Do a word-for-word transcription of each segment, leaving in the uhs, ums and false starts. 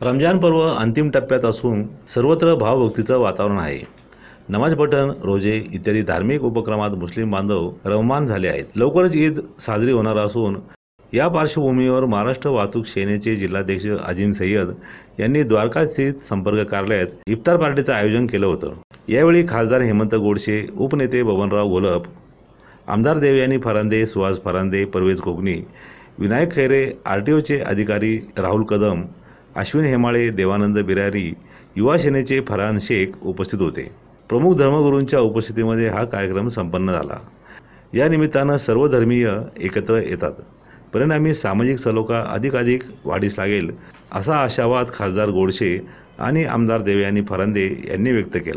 रमजान पर्व अंतिम टप्प्यात असून सर्वत्र भावभक्तीचं वातावरण आहे. नमाज पठण, रोजे इत्यादी धार्मिक उपक्रमात मुस्लिम बांधव रममान झाले आहेत. लवकरच ईद साजरी होणार असून या पार्श्वभूमीवर महाराष्ट्र वाहतूक सेनेचे जिल्हाध्यक्ष अजीम सय्यद यांनी द्वारका स्थित संपर्क कार्यालयात इफ्तार पार्टीचं आयोजन केलं होतं. यावेळी खासदार हेमंत गोडसे, उपनेते बबनराव घोलप, आमदार देवयानी फरांदे, सुहास फरांदे, परवेज कोकणी, विनायक खैरे, आरटीओचे अधिकारी राहुल कदम, अश्विन हेमाळे, देवानंद बिरारी, युवा सेनेचे फरहान शेख उपस्थित होते. प्रमुख धर्मगुरूंच्या उपस्थितीमध्ये हा कार्यक्रम संपन्न झाला. या निमित्तानं सर्व धर्मीय एकत्र येतात. परिणामी सामाजिक सलोखा अधिकाधिक वाढीस लागेल असा आशावाद खासदार गोडसे आणि आमदार देवयानी फरांदे यांनी व्यक्त केला.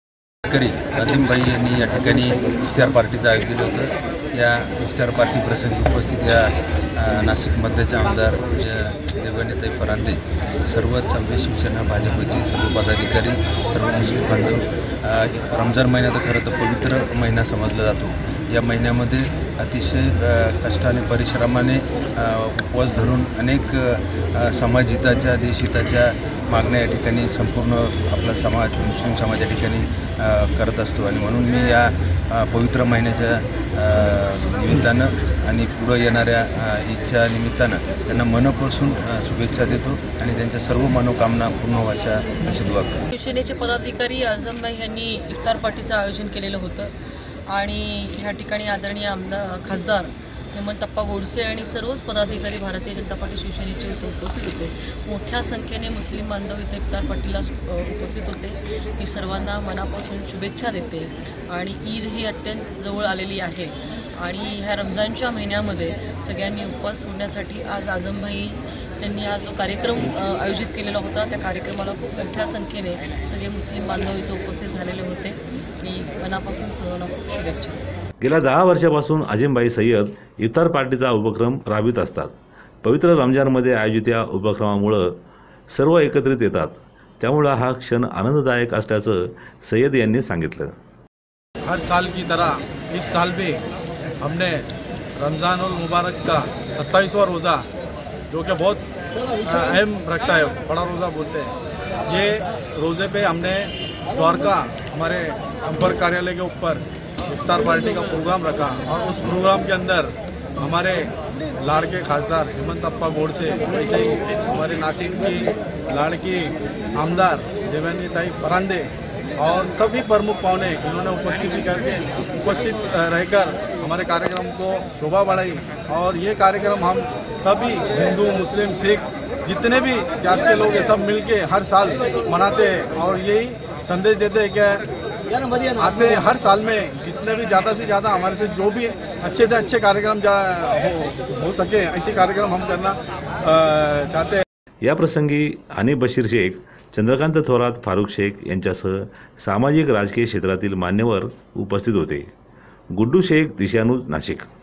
अजीमभाई यांनी या ठिकाणी इफ्तार पार्टीचं आयोजन केलं होतं. या इफ्तार पार्टी प्रसंगी उपस्थित या नाशिक मध्याचे आमदार देवयानीताई फरांदे, सर्वच आमचे शिवसेना भाजपचे सर्व पदाधिकारी, सर्व मुस्लिम बांधव. रमजान महिना तर खरं तर पवित्र महिना समजला जातो. या महिन्यामध्ये अतिशय कष्ट आणि परिश्रमाने उपवास धरून अनेक समाजहिताच्या, देशहिताच्या मागण्या या ठिकाणी संपूर्ण आपला समाज, मुस्लिम समाज या ठिकाणी करत असतो. आणि म्हणून मी या पवित्र महिन्याच्या निमित्तानं आणि पुढं येणाऱ्या ईदच्या निमित्तानं त्यांना मनापासून शुभेच्छा देतो आणि त्यांच्या सर्व मनोकामना पूर्ण व्हाव्या अशी दुआ करतो. शिवसेनेचे पदाधिकारी आझमभाई यांनी इफ्तार पार्टीचं आयोजन केलेलं होतं आणि ह्या ठिकाणी आदरणीय आमदार खासदार हेमंतप्पा गोडसे आणि सर्वच पदाधिकारी भारतीय जनता पार्टी शिवसेनेचे इथे उपस्थित होते. मोठ्या संख्येने मुस्लिम बांधव इथे इफ्तार पार्टीला उपस्थित होते. मी सर्वांना मनापासून शुभेच्छा देते आणि ईद ही अत्यंत जवळ आलेली आहे आणि ह्या रमजानच्या महिन्यामध्ये सगळ्यांनी उपवास सोडण्यासाठी आज आझमभाई त्यांनी हा जो कार्यक्रम आयोजित केलेला होता त्या कार्यक्रमाला खूप मोठ्या संख्येने सगळे मुस्लिम बांधव इथे उपस्थित झालेले होते. मी मनापासून सर्वांना खूप शुभेच्छा. गेल्या दहा वर्षापासून अजीमभाई सय्यद इफ्तार पार्टीचा उपक्रम राबवित असतात. पवित्र रमजानमध्ये आयोजित या उपक्रमामुळं सर्व एकत्रित येतात. त्यामुळं हा क्षण आनंददायक असल्याचं सय्यद यांनी सांगितलं. हर साल की तरह इस साल भी हमने रमजान उल मुबारक का सत्ताईसवां रोज़ा, जो कि बहुत अहम रखता है, बड़ा रोज़ा बोलते हैं, ये रोज़े पे हमने द्वारका हमारे संपर्क कार्यालय के ऊपर इफ्तार पार्टी का प्रोग्राम रखा और उस प्रोग्राम के अंदर हमारे लाड़के खासदार हेमंतप्पा गोडसे, वैसे ही हमारे नासिक की लाड़की आमदार देवयानीताई फरांदे और सभी प्रमुख पौने इन्होंने उपस्थिति करके उपस्थित रहकर हमारे कार्यक्रम को शोभा बढ़ाई. और ये कार्यक्रम हम सभी हिंदू, मुस्लिम, सिख जितने भी जात के लोग ये सब मिलके हर साल मनाते हैं और यही संदेश देते हैं कि आते हर साल में जितने भी ज़्यादा से ज़्यादा हमारे से जो भी अच्छे से अच्छे कार्यक्रम हो, हो सके ऐसे कार्यक्रम हम करना चाहते हैं. या प्रसंगी हनीफ बशीर शेख, चंद्रकांत थोरात, फारुख शेख यांच्यासह सामाजिक राजकीय क्षेत्रातील मान्यवर उपस्थित होते. गुड्डू शेख, दिशानुज, नाशिक.